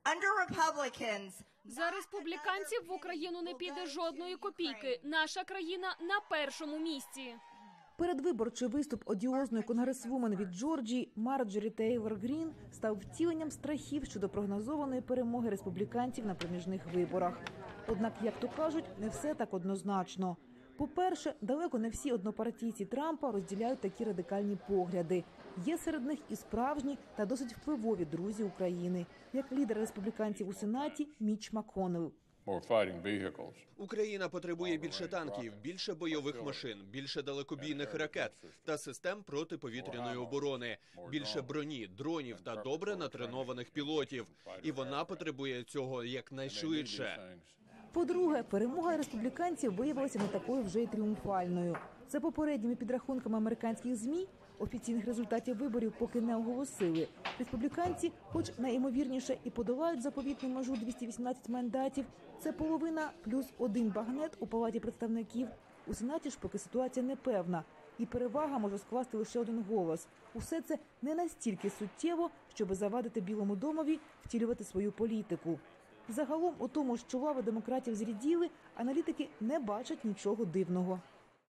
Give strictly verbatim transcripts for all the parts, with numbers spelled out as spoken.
За республіканців в Україну не піде жодної копійки. Наша країна на першому місці. Передвиборчий виступ одіозної конгресвумен від Джорджії Марджорі Тейлор Грін став втіленням страхів щодо прогнозованої перемоги республіканців на проміжних виборах. Однак, як то кажуть, не все так однозначно. По-перше, далеко не всі однопартійці Трампа розділяють такі радикальні погляди. Є серед них і справжні та досить впливові друзі України, як лідер республіканців у Сенаті Міч МакКоннелл. Україна потребує більше танків, більше бойових машин, більше далекобійних ракет та систем протиповітряної оборони, більше броні, дронів та добре натренованих пілотів. І вона потребує цього якнайшвидше. По-друге, перемога республіканців виявилася не такою вже й тріумфальною. За попередніми підрахунками американських ЗМІ, офіційних результатів виборів поки не оголосили. Республіканці, хоч найімовірніше і подолають заповітну межу двісті вісімнадцять мандатів, це половина плюс один багнет у Палаті представників. У Сенаті ж поки ситуація непевна, і перевага може скласти лише один голос. Усе це не настільки суттєво, щоб завадити Білому домові втілювати свою політику. Загалом у тому, що лави демократів зріділи, аналітики не бачать нічого дивного.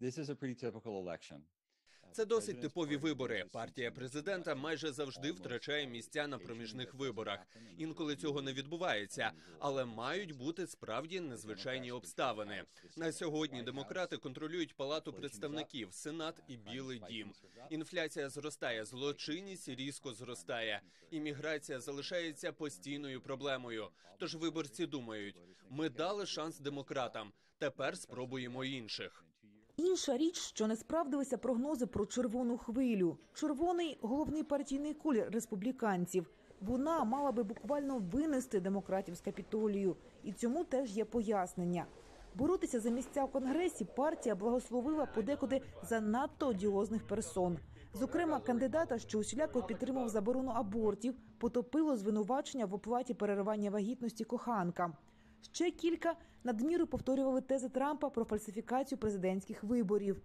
Це досить типові вибори. Партія президента майже завжди втрачає місця на проміжних виборах. Інколи цього не відбувається, але мають бути справді незвичайні обставини. На сьогодні демократи контролюють Палату представників, Сенат і Білий дім. Інфляція зростає, злочинність різко зростає. Імміграція залишається постійною проблемою. Тож виборці думають, ми дали шанс демократам, тепер спробуємо інших. Інша річ, що не справдилися прогнози про червону хвилю. Червоний – головний партійний колір республіканців. Вона мала би буквально винести демократів з Капітолію. І цьому теж є пояснення. Боротися за місця в Конгресі партія благословила подекуди занадто одіозних персон. Зокрема, кандидата, що усіляко підтримав заборону абортів, потопило звинувачення в оплаті переривання вагітності коханкам. Ще кілька надміру повторювали тези Трампа про фальсифікацію президентських виборів.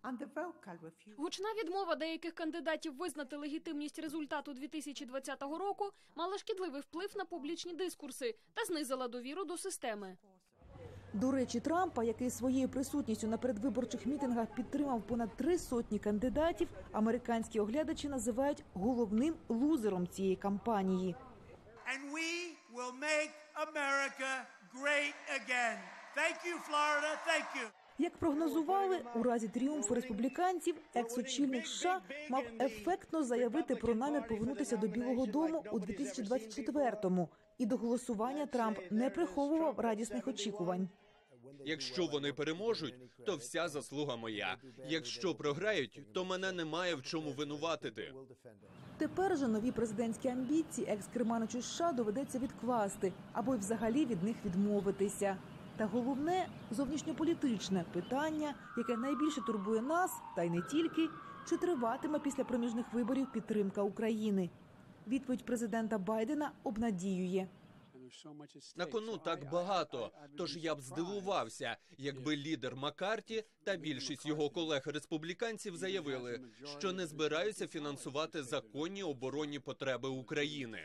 Гучна відмова деяких кандидатів визнати легітимність результату дві тисячі двадцятого року мала шкідливий вплив на публічні дискурси та знизила довіру до системи. До речі, Трампа, який своєю присутністю на передвиборчих мітингах підтримав понад три сотні кандидатів, американські оглядачі називають головним лузером цієї кампанії. And we will make America great again. Thank you, Florida. Thank you. Як прогнозували, у разі тріумфу республіканців, екс-очільник США мав ефектно заявити про намір повернутися до Білого дому у дві тисячі двадцять четвертому. І до голосування Трамп не приховував радісних очікувань. Якщо вони переможуть, то вся заслуга моя. Якщо програють, то мене немає в чому винуватити. Тепер же нові президентські амбіції екс-керманичу США доведеться відкласти, або й взагалі від них відмовитися. Та головне – зовнішньополітичне питання, яке найбільше турбує нас, та й не тільки, чи триватиме після проміжних виборів підтримка України. Відповідь президента Байдена обнадіює. На кону так багато, тож я б здивувався, якби лідер Маккарті та більшість його колег-республіканців заявили, що не збираються фінансувати законні оборонні потреби України.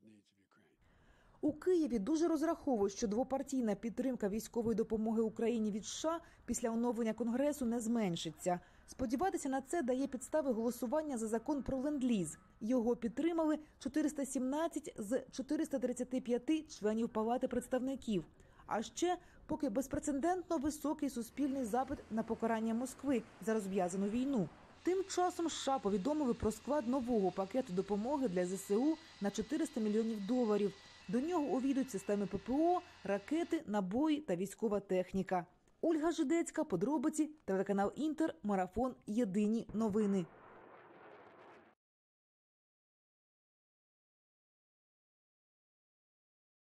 У Києві дуже розраховують, що двопартійна підтримка військової допомоги Україні від США після оновлення Конгресу не зменшиться. Сподіватися на це дає підстави голосування за закон про ленд-ліз. Його підтримали чотириста сімнадцять з чотириста тридцяти п'яти членів Палати представників. А ще поки безпрецедентно високий суспільний запит на покарання Москви за розв'язану війну. Тим часом США повідомили про склад нового пакету допомоги для зе се у на чотириста мільйонів доларів. До нього увійдуть системи пе пе о, ракети, набої та військова техніка. Ольга Жидецька, подробиці, телеканал Інтер, марафон «Єдині новини».